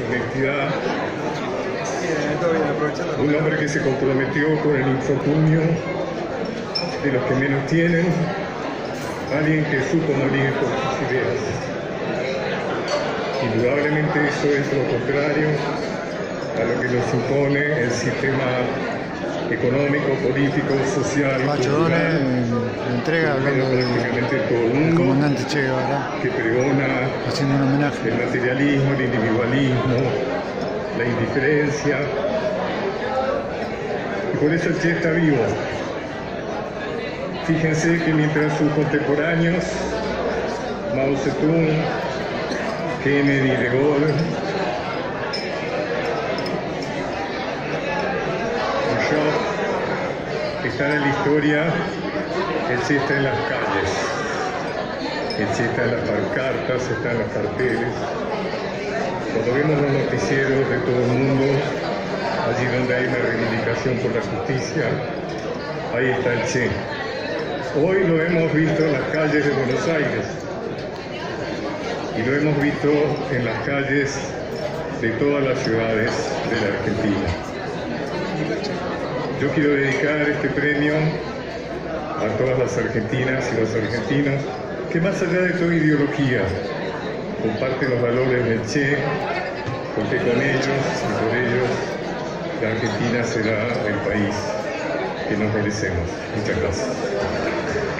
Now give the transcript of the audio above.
honestidad, un hombre que se comprometió con el infortunio de los que menos tienen, alguien que supo morir por sus ideas. Indudablemente eso es lo contrario a lo que nos impone el sistema económico, político, social, cultural, entrega hablando prácticamente todo el mundo, comandante Che Guevara, que pregona haciendo un homenaje. el materialismo, el individualismo, la indiferencia. Y por eso el Che está vivo. Fíjense que mientras sus contemporáneos, Mao Zedong, Kennedy, De Gaulle, están en la historia, el Che está en las calles, el Che está en las pancartas, está en los carteles. Cuando vemos los noticieros de todo el mundo, allí donde hay una reivindicación por la justicia, ahí está el Che. Hoy lo hemos visto en las calles de Buenos Aires y lo hemos visto en las calles de todas las ciudades de la Argentina. Yo quiero dedicar este premio a todas las argentinas y los argentinos que, más allá de toda ideología, comparten los valores del Che, porque con ellos y por ellos la Argentina será el país que nos merecemos. Muchas gracias.